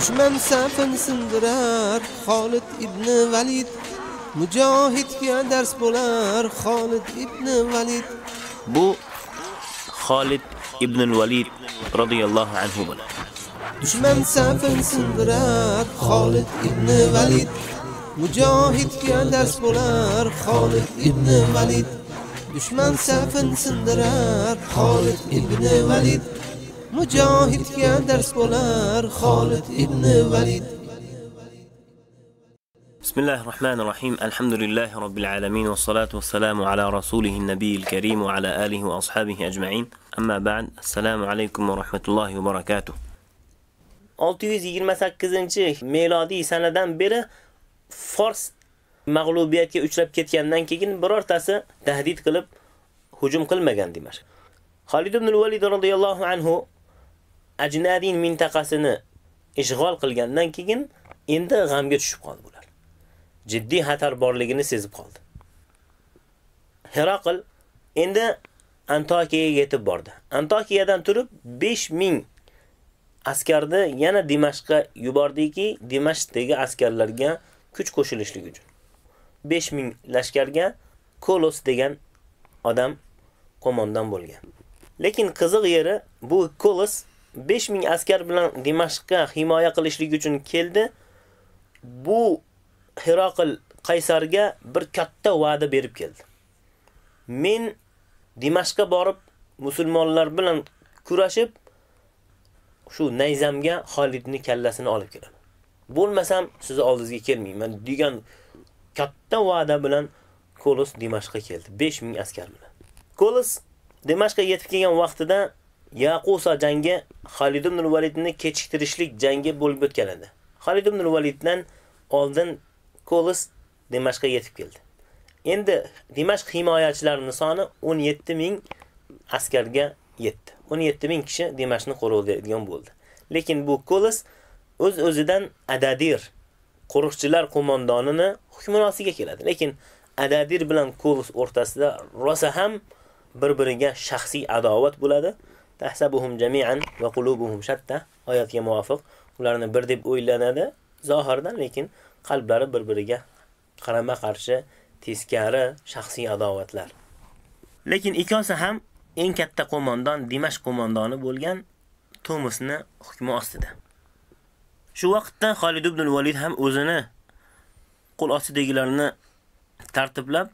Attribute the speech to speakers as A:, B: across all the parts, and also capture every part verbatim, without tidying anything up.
A: Düşman safini sindirar Xolid ibn Valid. Mujohidga dars bo'lar Xolid ibn Valid.
B: Bu Xolid ibn Valid radhiyallohu anhu bo'ladi.
A: Düşman safini sindirar Xolid ibn Valid. Mujohidga dars bo'lar Xolid ibn Valid. Düşman safini sindirar Xolid ibn Valid. Mujohidga dars bo'lar Xolid ibn Valid.
B: Bismillahirrahmanirrahim. Alhamdulillahi rabbil alamin was salatu wassalamu ala rasulihin nabiyil karim wa ala alihi wa ashabihi ajma'in. Amma ba'd. Assalomu alaykum va rahmatullohi va barakatuh. olti yuz yigirma sakkizinchi milodiy sanadan beri Fors mag'lubiyatga uchrab ketgandan keyin birortasi tahdid qilib hujum qilmagan Dimashq. Xolid ibn Valid radhiyallohu anhu Ajnadin mintaqasini ishg'ol qilgandan keyin endi g'amga tushib qoldi bular. Jiddiy xatar borligini sezib qoldi. Herakl endi Antokiyaga yetib bordi. Antokiyadan turib besh ming askarni yana Dimashqqa yubordiki, Dimashqdagi askarlarga kuch qo'shilishligi uchun. besh ming lashkarga Kolos degan odam qo'mondan bo'lgan. Lekin qiziq yeri bu Kolos besh ming askar bilan Dimashqqa himoya qilishlik uchun keldi. Bu Herakl Qaysarga bir katta va'da berib keldi. Men Dimashqqa borib musulmonlar bilan kurashib shu nayzamga Xolidning kallasini olib kelaman. Bo'lmasam sizni oldingizga kelmayman degan katta va'da bilan Kolos Dimashqqa keldi besh ming askar bilan. Kolos Dimashqqa yetib kelgan vaqtida Yaqusa jangi Xolid ibn Validni kechiktirishlik jangi bo'lib o'tgan edi. Xolid ibn Validdan oldin Kolos Dimashqqa yetib keldi. Endi Dimashq himoyachilarining soni o'n yetti ming askarga yetdi. o'n yetti ming kishi Dimashqni qo'riqlaydigan bo'ldi. Lekin bu Kolos o'z-o'zidan Adadir qo'riqchilar qo'mondonini hukmron ostiga keladi. Lekin Adadir bilan Kolos o'rtasida rosa ham bir-biriga shaxsiy adovat bo'ladi. Tahsabuhum jami'an va qulubuhum shatta oyatga muvofiq ularni bir deb o'ylanadi zohirdan, lekin qalblari bir-biriga qarama-qarshi, teskari shaxsiy adovatlar. Lekin ikkosi ham eng katta qo'mondon Dimashq qo'mondoni bo'lgan Tomusni hukmi ostida. Shu vaqtda Xolid ibn Valid ham o'zini qo'l ostidagilarni tartiblab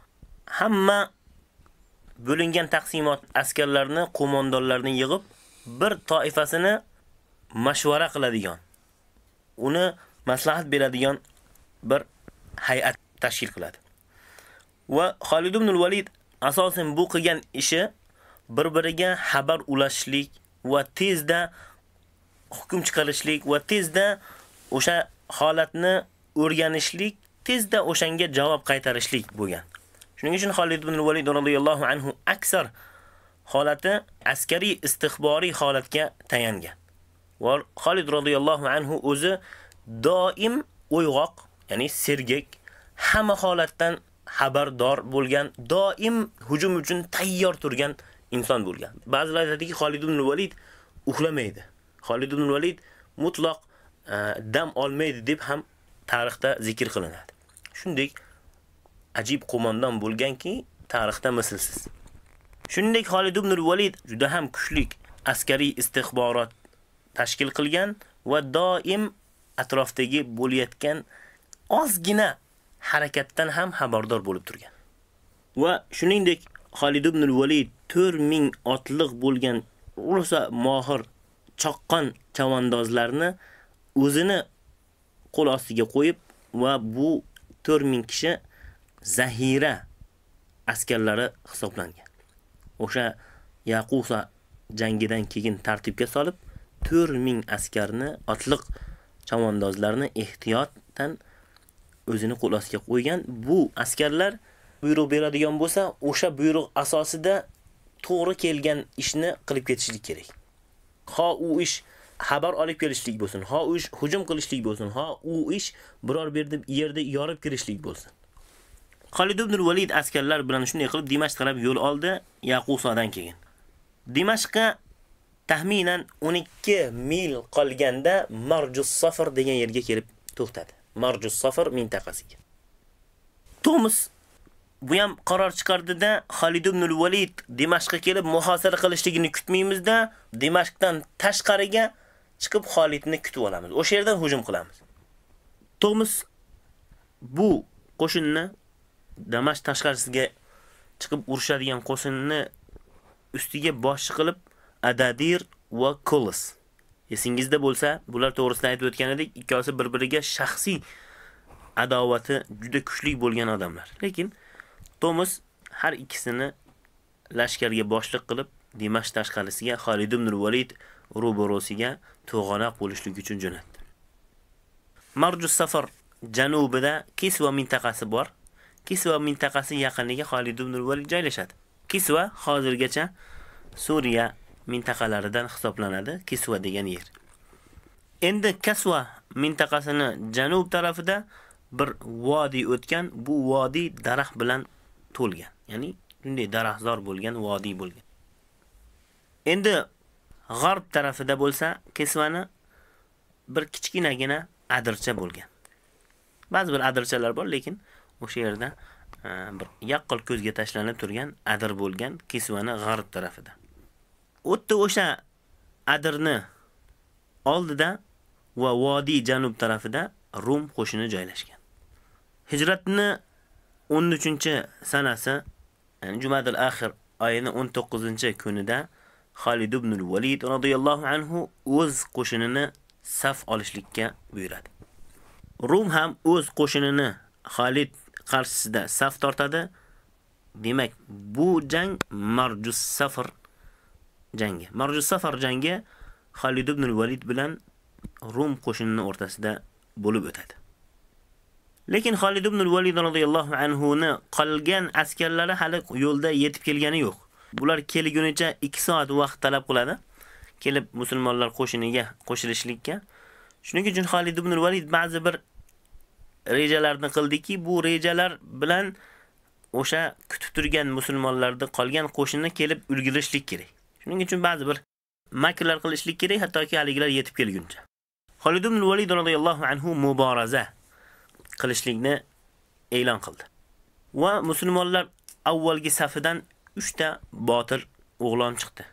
B: hamma bo'lingan taqsimot askarlarni, qo'mondonlarni yig'ib bir toifasini mashvara qiladigan, uni maslahat beradigan bir hay'at tashkil qiladi. Va Xolid ibn Valid asosan bu qilgan ishi bir-biriga xabar ulashishlik va tezda hukm chiqarishlik va tezda o'sha holatni o'rganishlik, tezda o'shanga javob qaytarishlik bo'lgan. Shuning uchun Xolid ibn Valid radhiyallohu anhu aksar holati askariy istixboriy holatga tayangan. Va Xolid radhiyallohu anhu o'zi doim o'yg'oq, ya'ni sergak, hamma holatdan xabardor bo'lgan, doim hujum uchun tayyor turgan inson bo'lgan. Ba'zilar aytadiki, Xolid ibn Valid uxlamaydi. Xolid ibn Valid mutlaq e, dam olmaydi deb ham tarixda zikr qilinadi. Shuningdek ajib qo'mondon bo'lganki, tarixda mislsiz. Shuningdek Xolid ibn Valid juda ham kuchli askariy istixborot tashkil qilgan va doim atrofdagi bo'layotgan ozgina harakatdan ham xabardor bo'lib turgan. Va shuningdek Xolid ibn Valid to'rt ming otliq bo'lgan rosa mohir chaqqon chavandozlarni o'zini qo'l ostiga qo'yib va bu to'rt ming kishi zahira askarlari hisoblangan. O'sha Yaqusa jangidan keyin tartibga solib to'rt ming askarni, otliq chavandozlarni ehtiyotdan o'zini qo'l ostiga qo'ygan. Bu askarlar buyruq beradigan bo'lsa, o'sha buyruq asosida to'g'ri kelgan ishni qilib ketishlik kerak. Ha u ish xabar olib kelishlik bo'lsin, ha u ish hujum qilishlik bo'lsin, ha u ish biror berdi yerda yorib kirishlik bo'lsin. Xolid ibn Valid askarlar bilan shunday qilib Dimashq taraf yo'l oldi Yaqusadan keyin. Dimashqqa taxminan o'n ikki mil qolganda Marjus Safar degan yerga kelib to'xtadi. Marjus Safar mintaqasiga. Tomus bu ham qaror chiqardida Xolid ibn al-Valid Dimashqqa kelib muhosara qilishligini kutmaymizda, Dimashqdan tashqariga chiqib Xolidni kutib olamiz. O'sha yerdan hujum qilamiz. Tomus bu qo'shinni Damashq tashqarisiga chiqib urushadigan qo'shinni ustiga boshchi qilib Adadir va Kolos. Esingizda bo'lsa, bular to'g'risida aytib o'tgan edik, ikkovsi bir-biriga shaxsiy adovati juda kuchli bo'lgan odamlar. Lekin Tomus har ikkisini lashkarga boshliq qilib Dimashq tashqarisiga Xolid ibn al-Valid ro'barosiga to'g'anoq bo'lishlik uchun jo'natdi. Marjus Safar janubida Kisva mintaqasi bor. Kisva mintaqasi yaqiniga Xolid ibn al-Valid joylashadi. Kisva hozirgacha Suriya mintaqalaridan hisoblanadi, Kisva degan yer. Endi Kisva mintaqasini janub tarafida bir vodiy o'tgan, bu vodiy daraxt bilan to'lgan. Ya'ni bunday daraxtzor bo'lgan vodiy bo'lgan. Endi g'arb tarafida bo'lsa, Kisvani bir kichkinagina adircha bo'lgan. Ba'zi bir adirchalar bor, lekin o'sha yerda bir yaqqol ko'zga tashlanib turgan adir bo'lgan Kisvani g'arb tarafida. O'tda o'sha adirni oldida va vodiy janub tarafida Rum qo'shini joylashgan. Hijratni o'n uchinchi sanasi, ya'ni Jumadil Akhir oyining o'n to'qqizinchi kunida Xolid ibn al-Valid radhiyallohu anhu o'z qo'shinini saf olishlikka buyuradi. Rum ham o'z qo'shinini Xolid qarshisida saf tortadi. Demak, bu jang Marjus Safar jangi. Marjus Safar jangi Xolid ibn al-Valid bilan Rum qo'shinining o'rtasida bo'lib o'tadi. Lekin Xolid ibn al-Valid radhiyallohu anhu ni qolgan askarlari hali yo'lda yetib kelgani yo'q. Bular kelgunicha ikki soat vaqt talab qiladi. Kelib musulmonlar qo'shiniga qo'shilishlikka. Shuning uchun Xolid ibn al-Valid ba'zi bir rejalarni qildiki, bu rejalar bilan o'sha kutib turgan musulmonlarning qolgan qo'shinni kelib ulgurishlik kerak. Shuning uchun ba'zi bir makrlar qilishlik kerak, hattoki haligilar yetib kelguncha. Xolid ibn al-Valid radhiyallohu anhu muboraza qilishlikni e'lon qildi. Va musulmonlar avvalgi safidan uch ta botir o'g'lon chiqdi.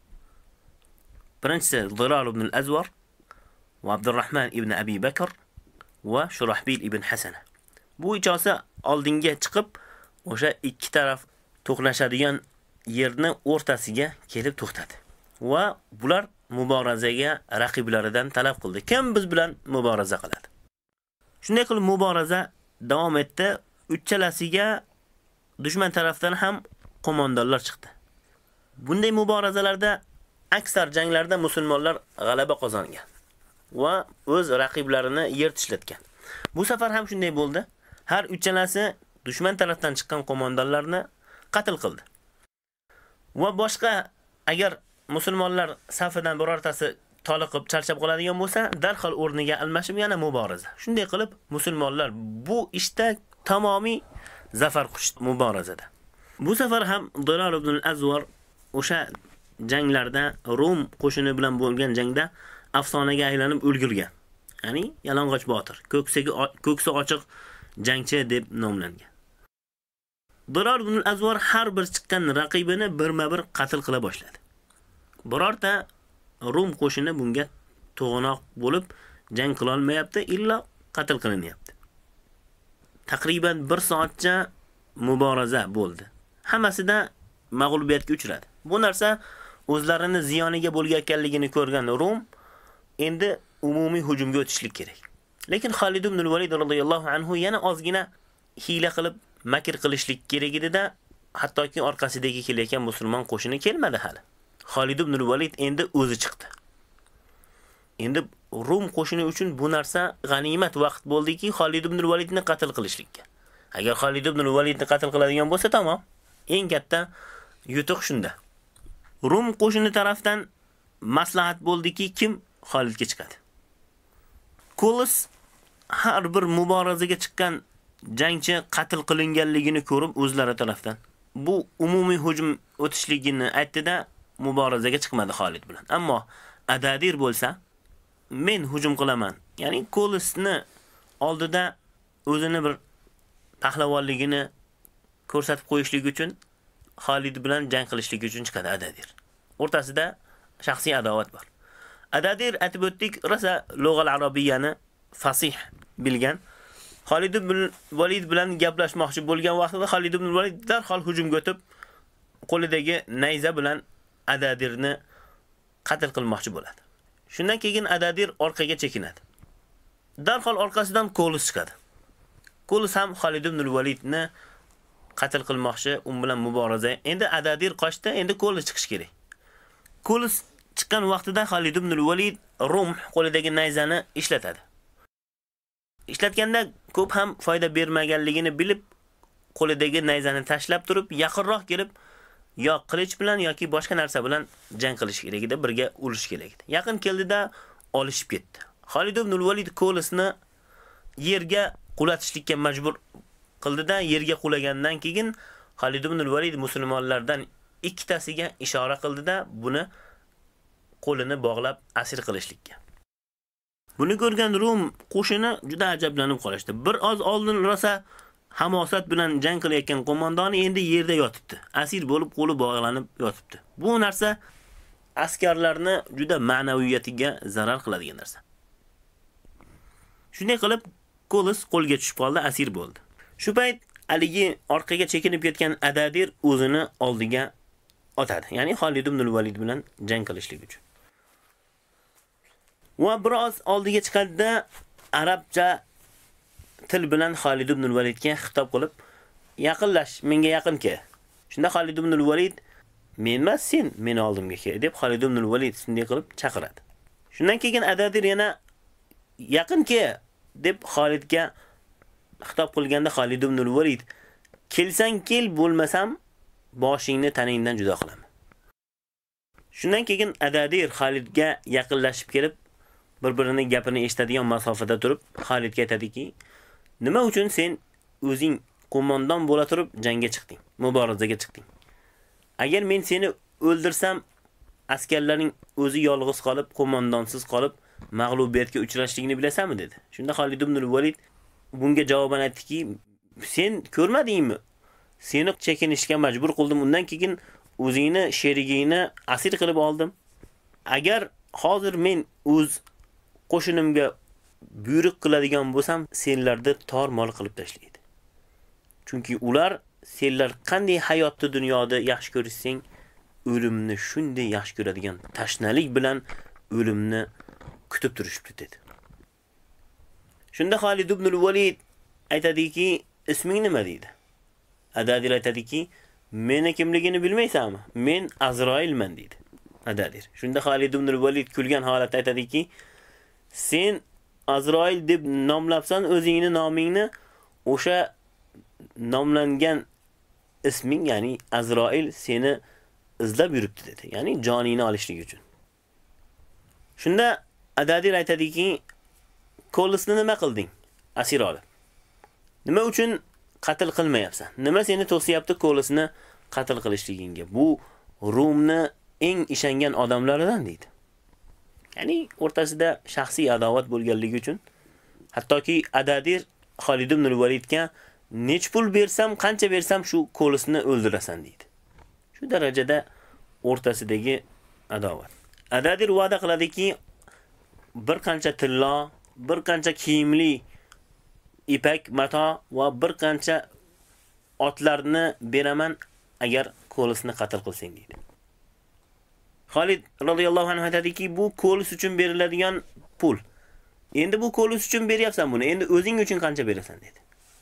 B: Birinchisi Zirar ibn al-Azwar va Abdurrahman ibn Abi Bakr va Shurahbil ibn Hasana. Bu ikkosi oldinga chiqib, o'sha ikki taraf to'qnashadigan yerni o'rtasiga kelib to'xtadi. Va bular muborazaga raqiblaridan talab qildi. Kim biz bilan muboraza qiladi? Shunday qilib muboraza davom etdi. Uchchalasiga dushman tarafdan ham qo'mondonlar chiqdi. Bunday muborazalarda aksar janglarda musulmonlar g'alaba qozongan va o'z raqiblarini yer tishlatgan. Bu safar ham shunday bo'ldi. Har uchchalasi dushman tarafdan chiqqan qo'mondonlarni qatl qildi. Va boshqa agar musulmonlar safidan birortasi toliqib charchab qoladigan bo'lsa, darhol o'rniga almashib yana muboraza. Shunday qilib musulmonlar bu ishda tamomiy zafar quchdi muborazada. Bu safar ham Zirar ibn al-Azwar o'sha janglarda Rum qo'shini bilan bo'lgan jangda afsonaga aylanib o'lgurgan. Ya'ni yalang'och botir, ko'ksiga ko'ksi ochiq jangchi deb nomlangan. Zirar ibn al-Azwar har bir chiqqan raqibini birma-bir qatl qila boshladi. Birorta Rum qo'shini bunga to'g'anoq bo'lib jang qila olmayapti, illa qatl qilinyapti. Taqriban bir soatcha muboraza bo'ldi. Hammasida mag'lubiyatga uchradi. Bu narsa o'zlarini ziyoniga bo'lganligini ko'rgan Rum endi umumiy hujumga o'tishlik kerak. Lekin Xolid ibn al-Valid radhiyallohu anhu yana ozgina hiyla qilib makr qilishlik kerak edi-da, hattoki orqasidagi kelayotgan musulmon qo'shini kelmadi hali. Xolid ibn al-Valid endi o'zi chiqdi. Endi Rum qo'shini uchun bu narsa g'animat vaqt bo'ldiki, Xolid ibn al-Validni qatl qilishlikka. Agar Xolid ibn al-Validni qatl qiladigan bo'lsa, tamom. Eng katta yutuq shunda. Rum qo'shini tarafdan maslahat bo'ldiki, kim Xolidga chiqadi. Kolos har bir muborazaga chiqqan jangchi qatl qilinganligini ko'rib o'zlari tarafdan bu umumiy hujum o'tishligini aytdi-da, muborazaga chiqmadi Xolid bilan. Ammo Adadir bo'lsa, men hujum qilaman. Ya'ni Kolisni oldida o'zini bir pahlavonligini ko'rsatib qo'yishlik uchun Xolid bilan jang qilishlik uchun chiqadi Adadir. O'rtasida shaxsiy adovat bor. Adadir aytib o'tdik, rosa lug'al arabiyani fasih bilgan. Xolid ibn Valid bilan gaplashmoqchi bo'lgan vaqtida Xolid ibn Valid darhol hujumga o'tib, qo'lidagi nayza bilan Adadirni qatl qilmoqchi bo'ladi. Shundan keyin Adadir orqaga chekinadi. Darhol orqasidan Kolis chiqadi. Kolis ham Xolid ibn Validni qatl qilmoqchi, u bilan muboraza. Endi Adadir qochdi, endi Kolis chiqish kerak. Kolis chiqqan vaqtida Xolid ibn Valid Rum qo'lidagi nayzani ishlatadi. Ishlatganda ko'p ham foyda bermaganligini bilib, qo'lidagi nayzani tashlab turib, yaqinroq kelib, yo qilich bilan yoki boshqa narsa bilan jang qilish kerak edi, birga urush kerak edi. Yaqin keldida olishib ketdi. Xolid ibn Valid Kolisni yerga qulatishlikka majbur qildida, yerga qulagandan keyin Xolid ibn Valid musulmonlardan ikkitasiga ishora qildida, buni qo'lini bog'lab asir qilishlikka. Buni ko'rgan Rum qo'shini juda ajablanib qolishdi. Bir oz oldin rosa hamosat bilan jang qilayotgan qo'mondoni endi yerda yotibdi. Asir bo'lib qo'li bog'lanib yotibdi. Bu narsa askarlarni juda ma'naviyatiga zarar qiladigan narsa. Shunday qilib Kolis qo'lga tushib qoldi, asir bo'ldi. Shu payt haligi orqaga chekinib ketgan Adadir o'zini oldiga otadi. Ya'ni Xolid ibn Valid bilan jang qilishlik uchun. Va biroz oldiga chiqadida arabcha til bilan Xolid ibn Validga xitob qilib, "Yaqinlash, menga yaqin kel." Shunda Xolid ibn Valid, "Men emas, sen meni oldimga kel" deb Xolid ibn Valid shunday qilib chaqiradi. Shundan keyin Adadir yana "Yaqin kel" deb Xolidga xitob qilganda Xolid ibn Valid, "Kelsang kel, bo'lmasam boshingni taningdan judo qilaman." Shundan keyin Adadir Xolidga yaqinlashib kelib, bir-birini gapini eshitadigan masofada turib, Xolidga aytadiki, "Nima uchun sen o'zing qo'mondon bo'la turib jangga chiqding, muborazaga chiqding? Agar men seni o'ldirsam, askarlarning o'zi yolg'iz qolib, qo'mondonsiz qolib, mag'lubiyatga uchrashligini bilasanmi?" dedi. Shunda Xolid ibn Valid bunga javoban aytdiki, "Sen ko'rmadingmi? Seni chekinishga majbur qildim, undan keyin o'zingni sherigingni asir qilib oldim. Agar hozir men o'z qo'shinimga buyruq qiladigan bo'lsam, senlarni tor-mol qilib tashlaydi. Chunki ular senlar qanday hayotni dunyoda yaxshi ko'rishsang, o'limni shunday yaxshi ko'radigan tashnalik bilan o'limni kutib turishibdi" dedi. Shunda Xolid ibn Valid aytadiki, "Isming nima?" deydi. Adadir aytadiki, "Meni kimligini bilmaysanmi? Men Azroilman" deydi Adadir. Shunda Xolid ibn Valid kulgan holatda aytadiki, "Sen Azroil deb nomlabsan o'zingni nomingni, o'sha nomlangan isming, ya'ni Azroil seni izlab yuribdi" dedi. Ya'ni joningni olishlik uchun. Shunda Adadir aytadiki, "Kolisni nima qilding? Asir olib. Nima uchun qatl qilmayapsan? Nima seni to'siyapti Kolisni qatl qilishligingga? Bu Rumni eng ishongan odamlaridan" deydi. Ya'ni o'rtasida shaxsiy adovat bo'lganligi uchun hattoki Adadir Xolid ibn Validga "Nech pul bersam, qancha bersam shu Kolisni o'ldirasan" deydi. Shu darajada o'rtasidagi adovat. Adadir va'da qiladiki, bir qancha tillo, bir qancha kiyimli ipak mato va bir qancha otlarni beraman agar Kolisni qatl qilsang deydi. Xolid radhiyallohu anhu aytadiki, bu Kolis uchun beriladigan pul. Endi bu Kolis uchun beryapsan buni, endi o'zing uchun qancha berasan dedi.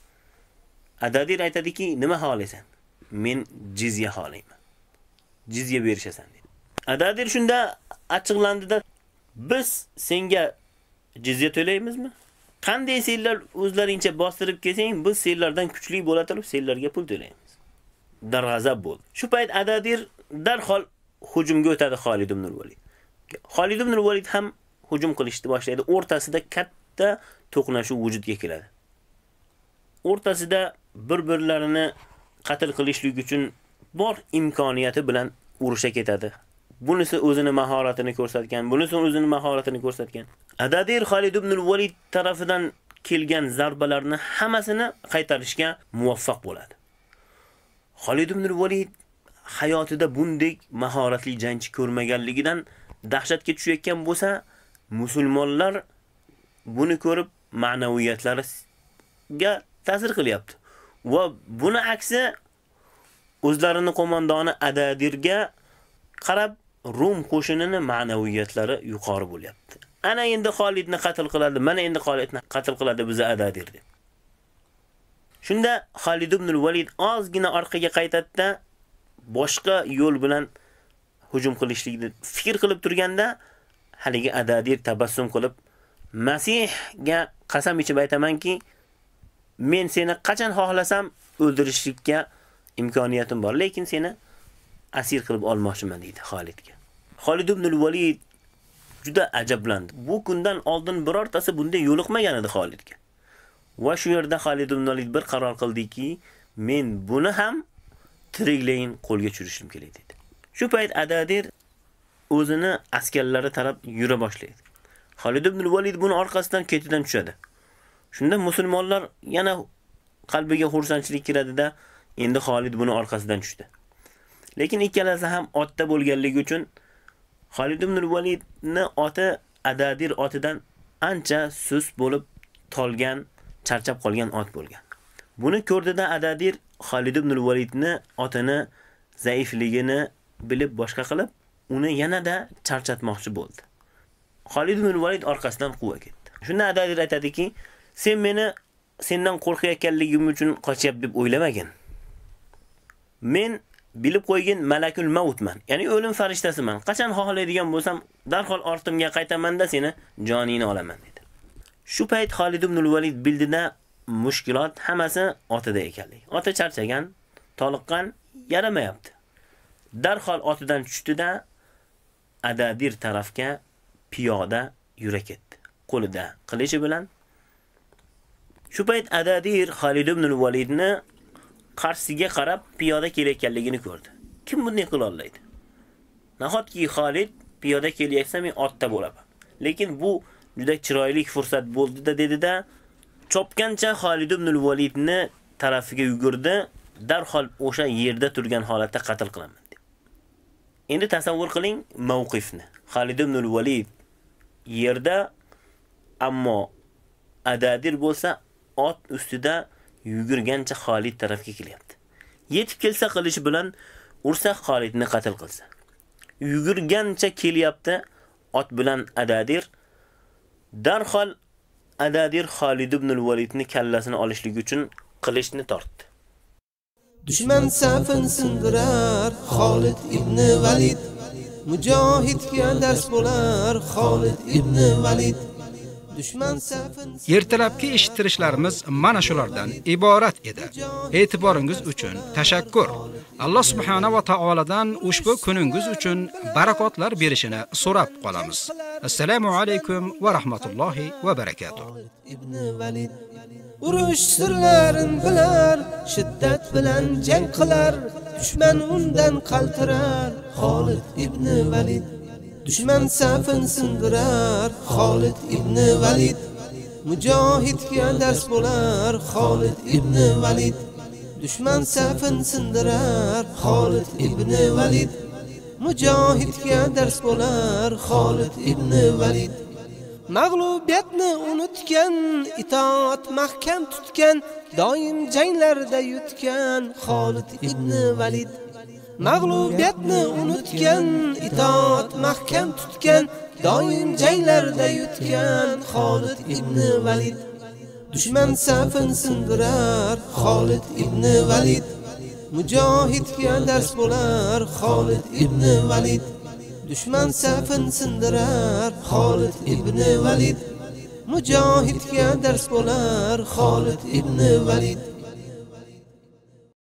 B: Adadir aytadiki, "Nima xohlaysan? Men jizya xohlayman. Jizya berishasan" dedi. Adadir shunda achchiqlandida, "Biz senga jizya to'laymizmi? Qanday senlar o'zlaringcha bostirib kelsang, biz senlardan kuchli bo'la turib senlarga pul to'laymiz." Darg'azab bo'ldi. Shu payt Adadir darhol hujumga o'tadi Xolid ibn Valid. Xolid ibn Valid ham hujum qilishni boshlaydi. O'rtasida katta to'qnashuv vujudga keladi. O'rtasida bir-birlarini qatl qilishlik uchun bor imkoniyati bilan urusha ketadi. bunisi o'zini mahoratini ko'rsatgan, bunisi o'zini mahoratini ko'rsatgan. Adadir Xolid ibn al-Valid tarafidan kelgan zarbalarni hammasini qaytarishga muvaffaq bo'ladi. Xolid ibn al-Valid hayotida bunday mahoratli jangchi ko'rmaganligidan dahshatga tushayotgan bo'lsa, musulmonlar buni ko'rib ma'naviyatlariga ta'sir qilyapti. Va buni aksi o'zlarini qo'mondoni Adadirga qarab Rum qo'shinini ma'naviyatlari yuqori bo'lyapti. Ana endi Xolidni qatl qiladi, mana endi Xolidni qatl qiladi biza Adadir deb. Shunda Xolid ibn al-Valid ozgina orqaga qaytadi-da, boshqa yo'l bilan hujum qilishlikni fikr qilib turganda, haligi Adadir tabassum qilib, Masihga qasam ichib aytamanki, men seni qachon xohlasam o'ldirishlikka imkoniyatim bor, lekin seni asir qilib olmoqchiman deydi Xolidga. Xolid ibn al-Valid juda ajablandi. Bu kundan oldin birortasi bunday yo'liqmagan edi Xolidga. Va shu yerda Xolid ibn al-Valid bir qaror qildiki, men buni ham tirikleyin qo'lga tushirishim kerak dedi. Shu payt Adadir o'zini askarlari taraf yura boshlaydi. Xolid ibn al-Valid buni orqasidan ketidan tushadi. Shunda musulmonlar yana qalbiga xursandchilik kiradi-da, endi Xolid buni orqasidan tushdi. Lekin ikkalasi ham otda bo'lganligi uchun Xolid ibn al-Validni oti Adadir otidan ancha sust bo'lib tolgan, charchab qolgan ot bo'lgan. Buni ko'rdida Adadir Xolid ibn al-Validni otini zaifligini bilib boshqa qilib, uni yanada charchatmoqchi bo'ldi. Xolid ibn al-Valid orqasidan quva ketdi. Shunda Adadir aytadiki, sen meni sendan qo'rqayotganligim uchun qochyap deb o'ylamagin. Men bilib qo'ygan malakul mautman, ya'ni o'lim farishtasiman. Qachon xohlaydigan bo'lsam, darhol ortimga qaytaman-da seni joningni olaman dedi. Shu payt Xolid ibn al-Valid bildida mushkulot hammasi otida ekanligi. Oti charchagan, toliqqan, yaramayapti. Darhol otidan tushdi-da, Adadir tarafga piyoda yura ketdi. Qo'lida qilichi bilan. Shu payt Adadir Xolid ibn al-Validni qarshisiga qarab piyoda kelayotganligini ko'rdi. Kim bunday qila oladi? Nahotki Xolid piyoda kelyapsa, men otda bo'laman. Lekin bu juda chiroyli fursat bo'ldi-da dedi-da, chopgancha Xolid ibn al-Validni tarafiga yugurdi, darhol o'sha yerda turgan holatda qatl qilaman dedi. Endi tasavvur qiling mavqifni. Xolid ibn al-Valid yerda, ammo Adadir bo'lsa ot ustida yugurgancha Xolid tarafga kelyapti. Yetib kelsa qilishi bilan ursa Xolidni qatl qilsa. Yugurgancha kelyapti ot bilan Adadir. Darhol Adadir Xolid ibn al-Validni kallasini olishlik uchun qilichni tortdi.
A: Dushman safin sindirar Xolid ibn Valid, mujohidga dars bo'lar Xolid ibn Valid.
C: Ertalabki eshittirishlarimiz mana shulardan iborat edi. E'tiboringiz uchun tashakkur. Alloh subhanahu va taoladan ushbu kuningiz uchun barakotlar berishini so'rab qolamiz. Assalomu alaykum va rahmatullohi va barakatuh.
A: Ibn Valid urush sirlarini bilar, shiddat bilan jang qilar, dushman undan qaltirar Xolid ibn Valid. Dushman safin sindirar Xolid ibn Valid, mujohidga dars bo'lar Xolid ibn Valid. Dushman safin sindirar Xolid ibn Valid, mujohidga dars bo'lar Xolid ibn Valid. Mag'lubiyatni unutgan, itoat mahkam tutgan, doim janglarda yutgan Xolid ibn Valid. Mag'lubiyatni unutgan, itoat mahkam tutgan, doim janglarda yutgan Xolid ibn Valid. Dushman safin sindirar Xolid ibn Valid, mujohidga dars bo'lar Xolid ibn Valid. Dushman safin sindirar Xolid ibn Valid, mujohidga dars bo'lar Xolid ibn Valid.